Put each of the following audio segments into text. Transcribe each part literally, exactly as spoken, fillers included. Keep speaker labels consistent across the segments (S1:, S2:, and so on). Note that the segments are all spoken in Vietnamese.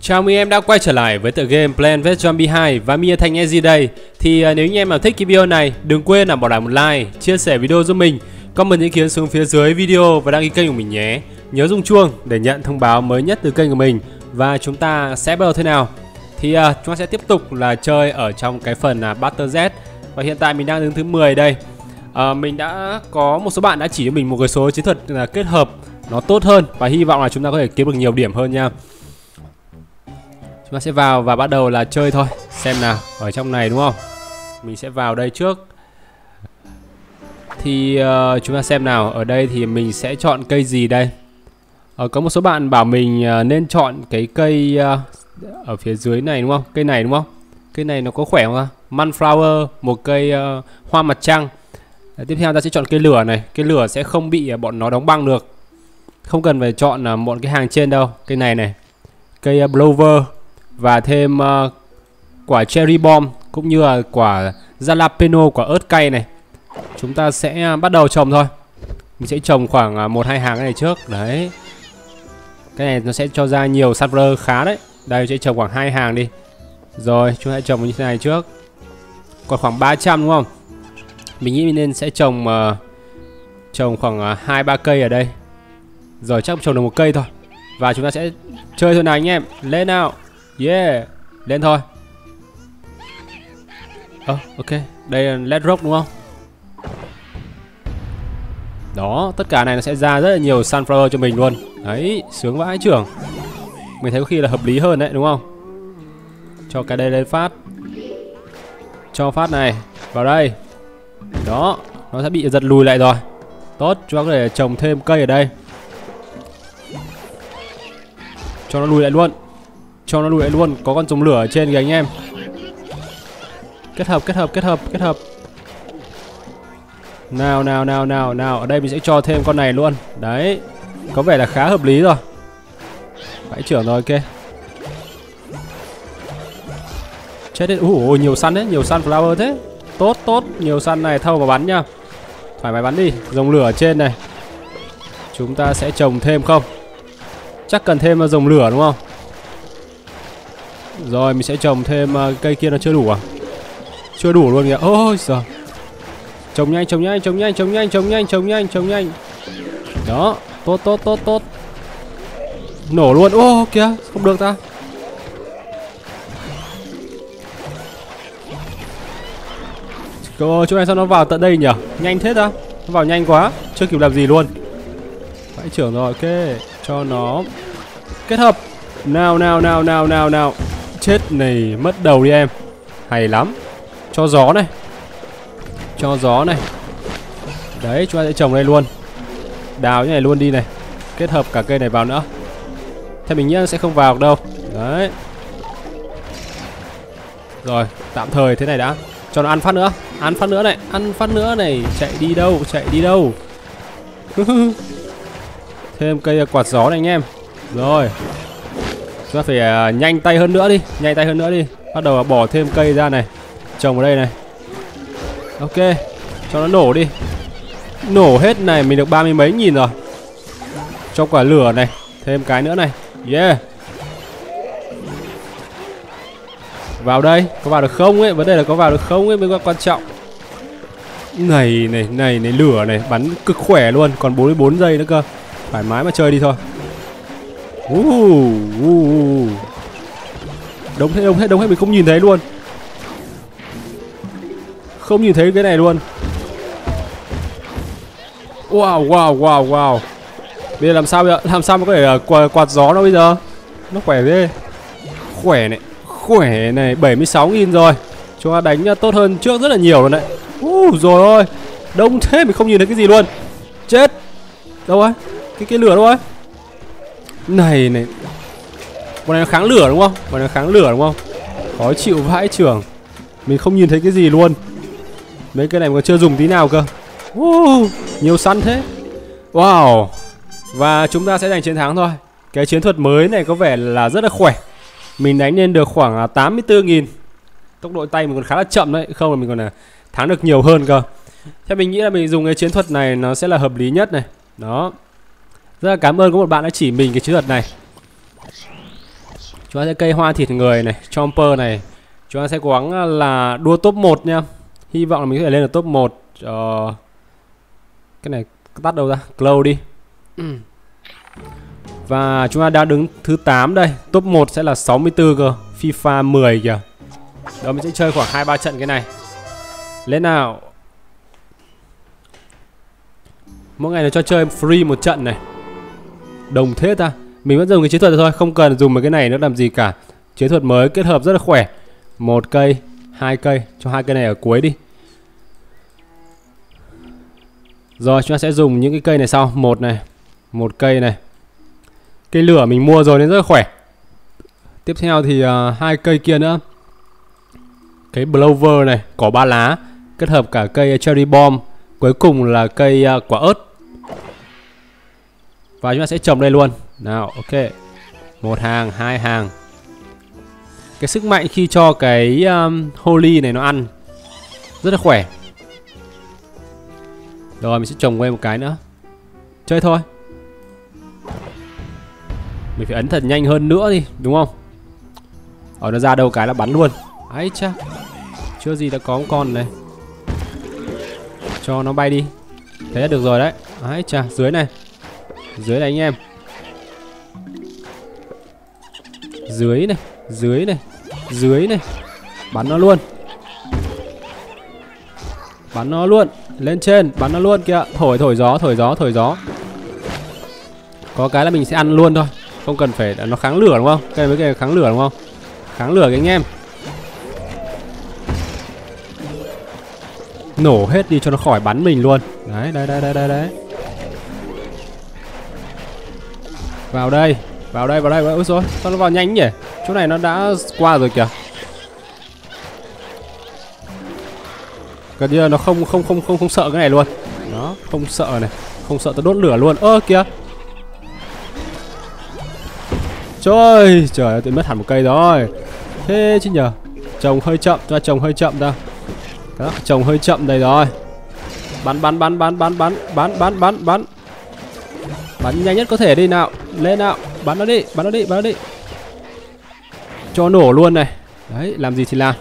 S1: Chào mừng em đã quay trở lại với tựa game Plants vs Zombie hai và mình là Thành e giê đây. Thì uh, nếu như em nào thích cái video này, đừng quên là bỏ lại một like, chia sẻ video giúp mình, comment ý kiến xuống phía dưới video và đăng ký kênh của mình nhé. Nhớ rung chuông để nhận thông báo mới nhất từ kênh của mình. Và chúng ta sẽ bắt đầu thế nào? Thì uh, chúng ta sẽ tiếp tục là chơi ở trong cái phần uh, Battle Z. Và hiện tại mình đang đứng thứ mười đây. uh, Mình đã có một số bạn đã chỉ cho mình một cái số chiến thuật uh, kết hợp nó tốt hơn. Và hy vọng là chúng ta có thể kiếm được nhiều điểm hơn nha. Chúng ta sẽ vào và bắt đầu là chơi thôi. Xem nào, ở trong này đúng không? Mình sẽ vào đây trước. Thì uh, chúng ta xem nào. Ở đây thì mình sẽ chọn cây gì đây? uh, Có một số bạn bảo mình uh, nên chọn cái cây uh, ở phía dưới này đúng không? Cây này đúng không? Cây này nó có khỏe không? Munflower, một cây uh, hoa mặt trăng. Đấy, tiếp theo ta sẽ chọn cây lửa này. Cây lửa sẽ không bị uh, bọn nó đóng băng được. Không cần phải chọn uh, một cái hàng trên đâu. Cây này này. Cây uh, blower. Và thêm uh, quả cherry bomb cũng như là quả jalapeno, quả ớt cay này. Chúng ta sẽ bắt đầu trồng thôi. Mình sẽ trồng khoảng một hai hàng cái này trước. Đấy. Cái này nó sẽ cho ra nhiều sunflower khá đấy. Đây sẽ trồng khoảng hai hàng đi. Rồi chúng ta hãy trồng như thế này trước. Còn khoảng ba trăm đúng không? Mình nghĩ mình nên sẽ trồng uh, trồng khoảng hai ba cây ở đây. Rồi chắc trồng được một cây thôi. Và chúng ta sẽ chơi thôi nào anh em. Lên nào. Yeah, lên thôi. Ờ, oh, ok. Đây là Let's Rock đúng không? Đó, tất cả này nó sẽ ra rất là nhiều sunflower cho mình luôn. Đấy, sướng vãi trưởng. Mình thấy có khi là hợp lý hơn đấy, đúng không? Cho cái đây lên phát. Cho phát này vào đây. Đó, nó sẽ bị giật lùi lại rồi. Tốt, chúng ta có thể trồng thêm cây ở đây. Cho nó lùi lại luôn. Cho nó lùi lại luôn, có con trống lửa ở trên kìa anh em. Kết hợp, kết hợp, kết hợp, kết hợp. Nào, nào, nào, nào, nào. Ở đây mình sẽ cho thêm con này luôn. Đấy, có vẻ là khá hợp lý rồi. Vãi trưởng rồi, ok. Chết đấy, ủa, nhiều săn đấy, nhiều sunflower thế. Tốt, tốt, nhiều săn này, thâu vào bắn nha. Thoải mái bắn đi, rồng lửa ở trên này. Chúng ta sẽ trồng thêm không? Chắc cần thêm rồng lửa đúng không? Rồi mình sẽ trồng thêm uh, cây kia nó chưa đủ à? Chưa đủ luôn kìa. Ôi giời. Trồng nhanh, trồng nhanh, trồng nhanh, trồng nhanh, trồng nhanh, trồng nhanh, trồng nhanh. Đó, tốt tốt tốt tốt. Nổ luôn. Ô kìa, không được ta. Ô, chỗ này sao nó vào tận đây nhỉ? Nhanh thế ta. Nó vào nhanh quá, chưa kịp làm gì luôn. Vãi trưởng rồi, ok. Cho nó kết hợp. Nào nào nào nào nào nào. Chết này, mất đầu đi em. Hay lắm. Cho gió này. Cho gió này. Đấy, chúng ta sẽ trồng đây luôn. Đào như này luôn đi này. Kết hợp cả cây này vào nữa. Theo mình nghĩ sẽ không vào đâu. Đấy. Rồi, tạm thời thế này đã. Cho nó ăn phát nữa. Ăn phát nữa này, ăn phát nữa này. Chạy đi đâu, chạy đi đâu. Thêm cây quạt gió này anh em. Rồi. Chúng ta phải uh, nhanh tay hơn nữa đi. Nhanh tay hơn nữa đi. Bắt đầu bỏ thêm cây ra này. Trồng ở đây này. Ok. Cho nó nổ đi. Nổ hết này. Mình được ba mươi mấy nghìn rồi. Cho quả lửa này. Thêm cái nữa này. Yeah. Vào đây. Có vào được không ấy. Vấn đề là có vào được không ấy mới quan trọng. Này này này này. Lửa này. Bắn cực khỏe luôn. Còn bốn mươi bốn giây nữa cơ. Thoải mái mà chơi đi thôi. Uh, uh, uh. Đông hết, đông hết, đông hết, mình không nhìn thấy luôn. Không nhìn thấy cái này luôn. Wow, wow, wow, wow. Bây giờ làm sao bây giờ? Làm sao mà có thể uh, quạt gió nó bây giờ? Nó khỏe ghê. Khỏe này, khỏe này, bảy mươi sáu nghìn rồi. Chúng ta đánh tốt hơn trước rất là nhiều rồi đấy. Uh, rồi ôi. Đông thế mình không nhìn thấy cái gì luôn. Chết. Đâu rồi? Cái cái lửa đâu rồi? Này này. Bọn này nó kháng lửa đúng không? Bọn này nó kháng lửa đúng không? Khó chịu vãi trưởng. Mình không nhìn thấy cái gì luôn. Mấy cái này mà chưa dùng tí nào cơ. uh, Nhiều săn thế. Wow. Và chúng ta sẽ giành chiến thắng thôi. Cái chiến thuật mới này có vẻ là rất là khỏe. Mình đánh lên được khoảng tám mươi tư nghìn. Tốc độ tay mình còn khá là chậm đấy. Không là mình còn thắng được nhiều hơn cơ. Theo mình nghĩ là mình dùng cái chiến thuật này nó sẽ là hợp lý nhất này. Đó. Rất là cảm ơn có một bạn đã chỉ mình cái chiến thuật này. Chúng ta sẽ cây hoa thịt người này, Chomper này. Chúng ta sẽ cố gắng là đua top một nha. Hy vọng là mình có thể lên được top một. uh, Cái này tắt đâu ra, Glow đi. Và chúng ta đã đứng thứ tám đây. Top một sẽ là sáu mươi tư cơ. FIFA mười kìa. Đó, mình sẽ chơi khoảng hai ba trận cái này. Lên nào. Mỗi ngày nó cho chơi free một trận này. Đồng thế ta. Mình vẫn dùng cái chiến thuật thôi, không cần dùng mấy cái này nữa làm gì cả. Chiến thuật mới kết hợp rất là khỏe. Một cây, hai cây, cho hai cây này ở cuối đi. Rồi chúng ta sẽ dùng những cái cây này sau. Một này, một cây này. Cây lửa mình mua rồi nên rất là khỏe. Tiếp theo thì uh, hai cây kia nữa. Cái blower này, cỏ ba lá, kết hợp cả cây cherry bomb. Cuối cùng là cây uh, quả ớt. Và chúng ta sẽ trồng đây luôn. Nào, ok. Một hàng, hai hàng. Cái sức mạnh khi cho cái um, holy này nó ăn rất là khỏe. Rồi mình sẽ trồng qua một cái nữa. Chơi thôi. Mình phải ấn thật nhanh hơn nữa đi, đúng không? Ở nó ra đâu cái là bắn luôn. Ấy cha. Chưa gì đã có một con này. Cho nó bay đi. Thế là được rồi đấy. Ấy cha, dưới này. Dưới này anh em. Dưới này, dưới này, dưới này. Bắn nó luôn. Bắn nó luôn. Lên trên, bắn nó luôn kìa. Thổi, thổi gió, thổi gió, thổi gió. Có cái là mình sẽ ăn luôn thôi. Không cần phải, nó kháng lửa đúng không? Cái với cái kháng lửa đúng không? Kháng lửa cái anh em. Nổ hết đi cho nó khỏi bắn mình luôn. Đấy, đây, đây, đây, đây, đấy. Vào đây, vào đây, vào đây, ôi rồi, sao nó vào nhanh nhỉ? Chỗ này nó đã qua rồi kìa. Gần như nó không không không không không sợ cái này luôn. Đó, không sợ này, không sợ tôi đốt lửa luôn. Ơ kìa. Trời, trời ơi, tôi mất hẳn một cây rồi. Thế chứ nhờ. Trồng hơi chậm, cho trồng hơi chậm ra. Đó, trồng hơi chậm đây rồi. Bắn bắn bắn bắn bắn bắn bắn bắn bắn bắn. Bắn nhanh nhất có thể đi nào. Lên nào, bắn nó đi, bắn nó đi, bắn nó đi. Cho nổ luôn này. Đấy, làm gì thì làm.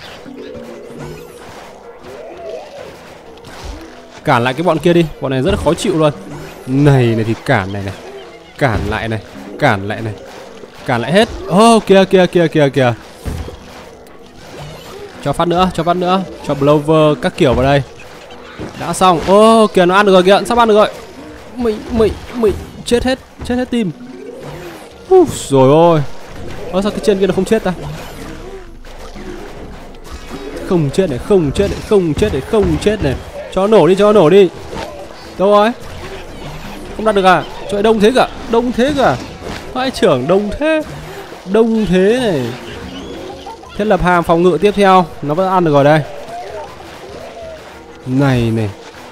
S1: Cản lại cái bọn kia đi, bọn này rất là khó chịu luôn. Này này thì cản này này. Cản lại này, cản lại này. Cản lại hết. Ô oh, kìa kìa kìa kìa kìa. Cho phát nữa, cho phát nữa. Cho blower các kiểu vào đây. Đã xong. Ô oh, kìa nó ăn được rồi kìa, sắp ăn được rồi. Mình, mình, mình chết hết, chết hết team. Uf, rồi ôi. Ơ sao cái trên kia nó không chết ta? Không chết này, không chết này, không chết này, không chết này. Cho nổ đi, cho nổ đi. Đâu rồi? Không đặt được à? Trời đông thế cả, đông thế cả. Vãi trưởng đông thế. Đông thế này. Thiết lập hàm phòng ngự tiếp theo. Nó vẫn ăn được rồi đây. Này này.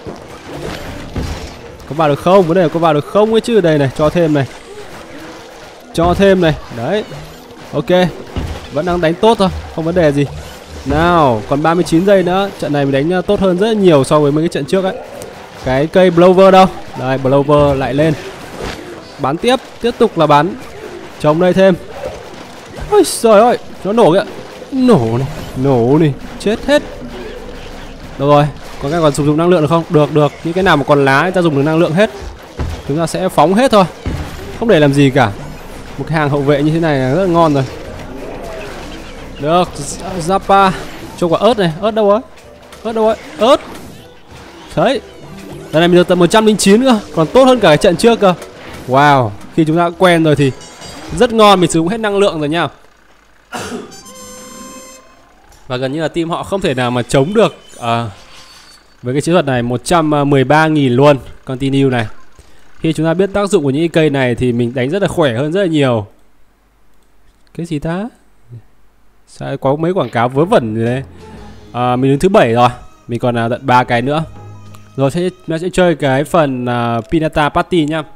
S1: Có vào được không? Vấn đề là có vào được không ấy chứ. Đây này, cho thêm này. Cho thêm này. Đấy. Ok. Vẫn đang đánh tốt thôi, không vấn đề gì. Nào, còn ba mươi chín giây nữa. Trận này mình đánh tốt hơn rất là nhiều so với mấy cái trận trước ấy. Cái cây blower đâu? Đây, blower lại lên. Bắn tiếp, tiếp tục là bắn. Trồng đây thêm. Ôi trời ơi, nó nổ kìa. Nổ này, nổ này, chết hết. Được rồi, có cái còn sử dụng năng lượng được không? Được, được, những cái nào mà còn lá ta dùng được năng lượng hết. Chúng ta sẽ phóng hết thôi. Không để làm gì cả. Một cái hàng hậu vệ như thế này là rất là ngon rồi. Được, Zappa. Cho quả ớt này, ớt đâu rồi? Ớt đâu rồi? Ớt. Đấy. Lần này mình được tận một trăm linh chín cơ, còn tốt hơn cả cái trận trước cơ. Wow, khi chúng ta đã quen rồi thì rất ngon, mình sử dụng hết năng lượng rồi nha. Và gần như là team họ không thể nào mà chống được à, với cái chiến thuật này. Một trăm mười ba nghìn luôn. Continue này. Khi chúng ta biết tác dụng của những cây này thì mình đánh rất là khỏe hơn rất là nhiều. Cái gì ta? Sao có mấy quảng cáo vớ vẩn gì đấy. À, mình đứng thứ bảy rồi. Mình còn à, tận ba cái nữa. Rồi sẽ, nó sẽ chơi cái phần uh, Pinata Party nhá.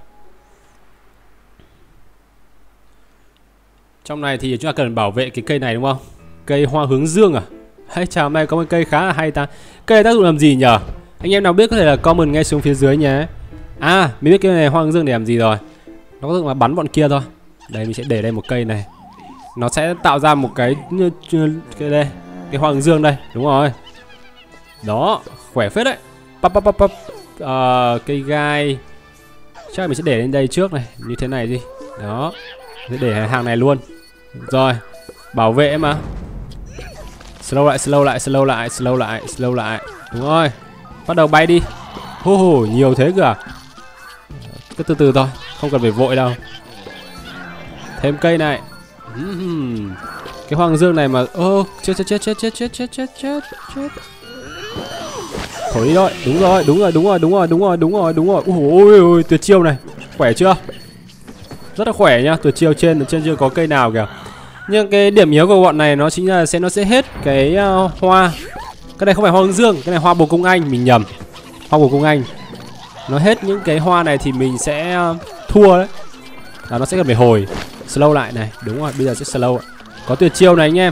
S1: Trong này thì chúng ta cần bảo vệ cái cây này đúng không? Cây hoa hướng dương à? Hay chào, hôm nay có một cây khá là hay ta. Cây này tác dụng làm gì nhở? Anh em nào biết có thể là comment ngay xuống phía dưới nhé. À, mình biết cây này hoa hướng dương để làm gì rồi. Nó có tác dụng là bắn bọn kia thôi. Đây mình sẽ để đây một cây này. nó sẽ tạo ra một cái cái đây, cái hoa hướng dương đây, đúng rồi. Đó, khỏe phết đấy. Pop pop pop pop. Uh, cây gai chắc là mình sẽ để lên đây trước này, như thế này đi. Đó, sẽ để hàng này luôn. Rồi, bảo vệ mà. Slow lại, slow lại, slow lại, slow lại, slow lại. Đúng rồi, bắt đầu bay đi. Hô hô, nhiều thế cơ à? Cứ từ từ thôi, không cần phải vội đâu. Thêm cây này. uhm. Cái hoàng dương này mà. Ô, chết chết chết chết chết chết chết chết chết chết. Thổi đi thôi, đúng rồi, đúng rồi, đúng rồi, đúng rồi, đúng rồi, đúng rồi, đúng rồi. Ôi ôi, tuyệt chiêu này, khỏe chưa? Rất là khỏe nhá, tuyệt chiêu trên trên chưa có cây nào kìa. Nhưng cái điểm yếu của bọn này nó chính là sẽ nó sẽ hết cái uh, hoa. Cái này không phải hoa hướng dương, cái này hoa bồ công anh, mình nhầm. Hoa bồ công anh. Nó hết những cái hoa này thì mình sẽ uh, thua đấy. Là nó sẽ cần phải hồi. Slow lại này, đúng rồi, bây giờ sẽ slow. Có tuyệt chiêu này anh em.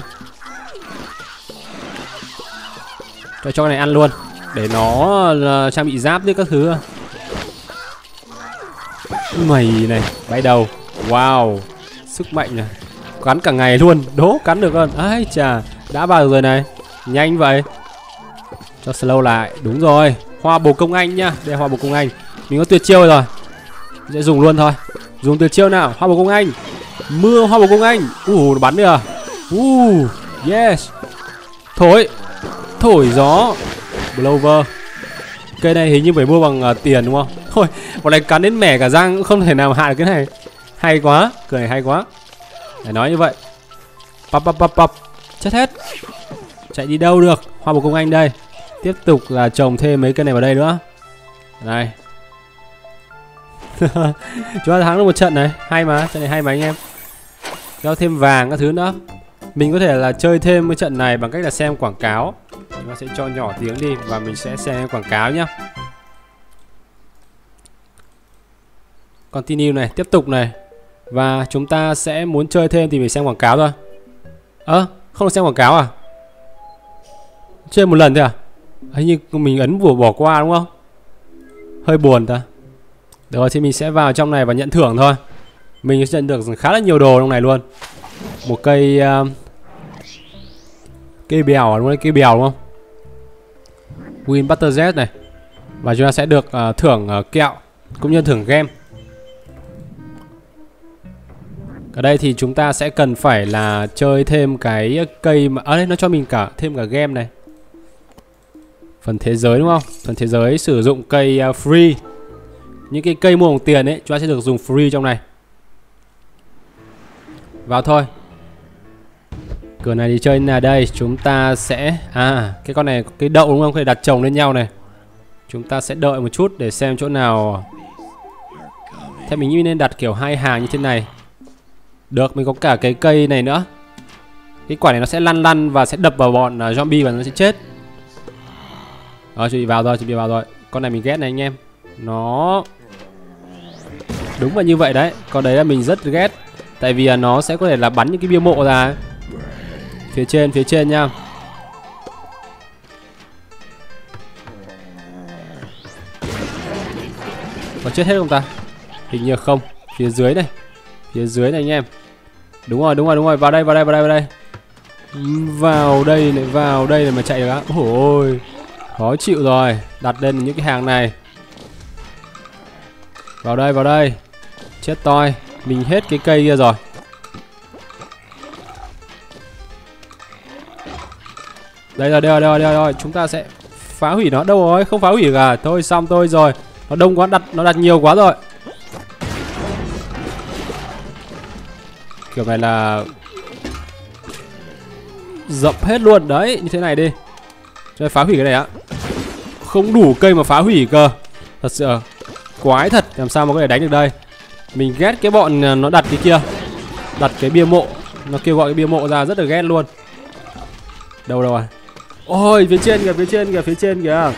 S1: Cho cho cái này ăn luôn. Để nó uh, trang bị giáp với các thứ. Mày này, bay đầu. Wow, sức mạnh này. Cắn cả ngày luôn, đố cắn được hơn. Ai chà, đã vào rồi này. Nhanh vậy. Cho slow lại, đúng rồi. Hoa bồ công anh nhá, đây là hoa bồ công anh. Mình có tuyệt chiêu rồi. Mình sẽ dùng luôn thôi. Dùng tuyệt chiêu nào, hoa bồ công anh. Mưa hoa bồ công anh. Uh, nó bắn được. Uh, yes. Thổi. Thổi gió. Blower. Cây này hình như phải mua bằng uh, tiền đúng không? Thôi, bọn này cắn đến mẻ cả răng cũng không thể nào hạ được cái này. Hay quá, cười này hay quá. Để nói như vậy. Pop pop pop pop. Chết hết. Chạy đi đâu được. Hoa bồ công anh đây. Tiếp tục là trồng thêm mấy cây này vào đây nữa. Này. Chúng ta thắng được một trận này. Hay mà, trận này hay mà anh em. Cho thêm vàng các thứ nữa. Mình có thể là chơi thêm cái trận này bằng cách là xem quảng cáo. Chúng ta sẽ cho nhỏ tiếng đi và mình sẽ xem quảng cáo nhá. Continue này, tiếp tục này. Và chúng ta sẽ muốn chơi thêm thì mình xem quảng cáo thôi. Ơ, à, không được xem quảng cáo à? Chơi một lần thôi à? Hình như mình ấn vừa bỏ qua đúng không? Hơi buồn ta. Được rồi, thì mình sẽ vào trong này và nhận thưởng thôi. Mình sẽ nhận được khá là nhiều đồ trong này luôn. Một cây uh, cây bèo à, đúng không? Cây bèo đúng không? Win Butter Jet này. Và chúng ta sẽ được uh, thưởng uh, kẹo cũng như thưởng game. Ở đây thì chúng ta sẽ cần phải là chơi thêm cái cây mà ở đây nó cho mình cả thêm cả game này. Phần thế giới đúng không? Phần thế giới sử dụng cây uh, free. Những cái cây mua bằng tiền ấy chúng ta sẽ được dùng free trong này. Vào thôi. Cửa này đi chơi là đây. Chúng ta sẽ à cái con này cái đậu đúng không? Có thể đặt chồng lên nhau này. Chúng ta sẽ đợi một chút để xem chỗ nào. Thế mình nghĩ nên đặt kiểu hai hàng như thế này. Được, mình có cả cái cây này nữa. Cái quả này nó sẽ lăn lăn và sẽ đập vào bọn uh, zombie và nó sẽ chết. Rồi, chuẩn bị vào rồi, chuẩn bị vào rồi. Con này mình ghét này anh em. Nó đúng là như vậy đấy. Con đấy là mình rất ghét. Tại vì uh, nó sẽ có thể là bắn những cái bia mộ ra. Phía trên, phía trên nha. Có chết hết không ta? Hình như không. Phía dưới này. Phía dưới này anh em. Đúng rồi, đúng rồi, đúng rồi. Vào đây, vào đây, vào đây, vào đây. Vào đây này, vào đây này mà chạy được á. Ôi, khó chịu rồi. Đặt lên những cái hàng này. Vào đây, vào đây. Chết toi. Mình hết cái cây kia rồi. Đây rồi, đây rồi, đây rồi, đây rồi. Chúng ta sẽ phá hủy nó. Đâu rồi, không phá hủy cả. Thôi xong tôi rồi. Nó đông quá, đặt nó đặt nhiều quá rồi. Kiểu này là dập hết luôn. Đấy, như thế này đi. Cho phá hủy cái này á. Không đủ cây mà phá hủy cơ. Thật sự quái thật. Làm sao mà có thể đánh được đây. Mình ghét cái bọn nó đặt cái kia. Đặt cái bia mộ. Nó kêu gọi cái bia mộ ra rất là ghét luôn. Đâu đâu à. Ôi phía trên kìa, phía trên kìa, phía trên kìa.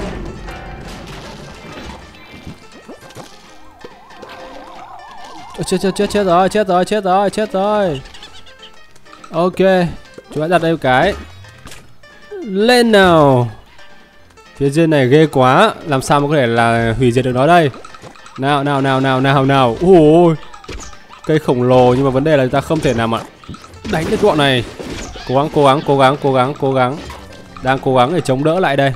S1: Chết chết chết chết rồi, chết rồi, chết rồi, chết rồi. Ok, chúng ta đặt đây một cái. Lên nào. Phía trên này ghê quá. Làm sao mà có thể là hủy diệt được nó đây. Nào, nào, nào, nào, nào, nào. Ôi, cây khổng lồ nhưng mà vấn đề là ta không thể nào mà Đánh được bọn này. Cố gắng, cố gắng, cố gắng, cố gắng, cố gắng. Đang cố gắng để chống đỡ lại đây.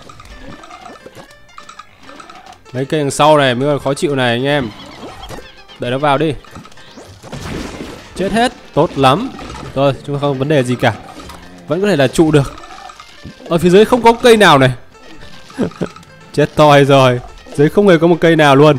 S1: Mấy cây đằng sau này mới là khó chịu này anh em. Đợi nó vào đi. Chết hết. Tốt lắm. Rồi, chúng ta không vấn đề gì cả. Vẫn có thể là trụ được. Ở phía dưới không có cây nào này. Chết toi rồi. Dưới không hề có một cây nào luôn.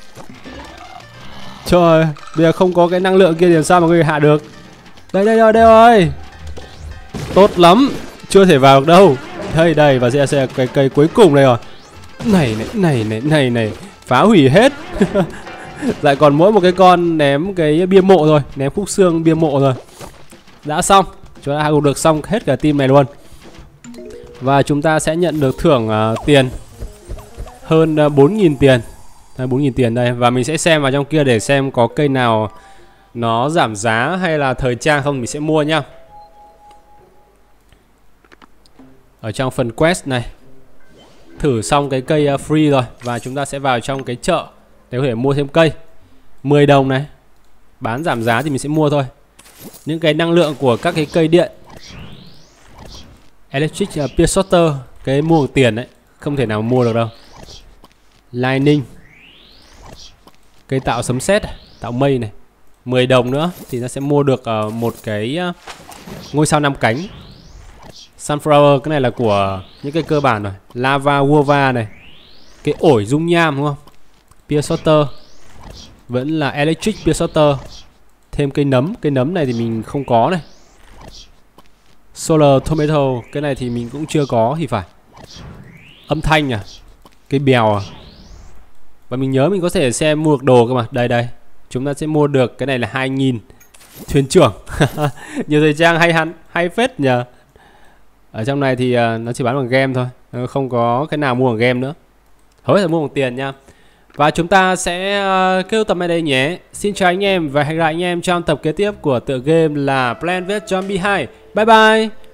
S1: Trời, bây giờ không có cái năng lượng kia thì làm sao mà người hạ được. Đây đây rồi, đây rồi. Tốt lắm. Chưa thể vào được đâu. Đây đây, và sẽ sẽ cái cây cuối cùng đây rồi. Này này này này này này, phá hủy hết. Lại còn mỗi một cái con ném cái bia mộ rồi, ném khúc xương bia mộ rồi. Đã xong. Chúng ta hạ gục được xong hết cả team này luôn. Và chúng ta sẽ nhận được thưởng uh, tiền hơn uh, bốn nghìn tiền. bốn nghìn tiền đây. Và mình sẽ xem vào trong kia để xem có cây nào nó giảm giá hay là thời trang không, mình sẽ mua nhá. Ở trong phần quest này, thử xong cái cây uh, free rồi. Và chúng ta sẽ vào trong cái chợ để có thể mua thêm cây. Mười đồng này. Bán giảm giá thì mình sẽ mua thôi. Những cái năng lượng của các cái cây điện. Electric uh, Peer Sorter. Cái mua được tiền đấy, không thể nào mua được đâu. Lightning. Cây tạo sấm sét, tạo mây này. Mười đồng nữa thì nó sẽ mua được uh, một cái uh, ngôi sao năm cánh. Sunflower, cái này là của những cái cơ bản rồi. Lava guava này. Cái ổi dung nham đúng không? Peer Sorter. Vẫn là Electric Peer Sorter. Thêm cây nấm. Cây nấm này thì mình không có này. Solar Tomato. Cái này thì mình cũng chưa có thì phải. Âm thanh à. Cây bèo à. Và mình nhớ mình có thể xem mua được đồ cơ mà. Đây đây. Chúng ta sẽ mua được cái này là hai nghìn. Thuyền trưởng. Nhiều thời trang hay hắn. Hay phết nhờ. Ở trong này thì uh, nó chỉ bán bằng game thôi. Nó không có cái nào mua bằng game nữa. Hầu hết là mua bằng tiền nha. Và chúng ta sẽ uh, kết thúc tập này đây nhé. Xin chào anh em và hẹn gặp lại anh em trong tập kế tiếp của tựa game là Plants vs Zombies hai. Bye bye.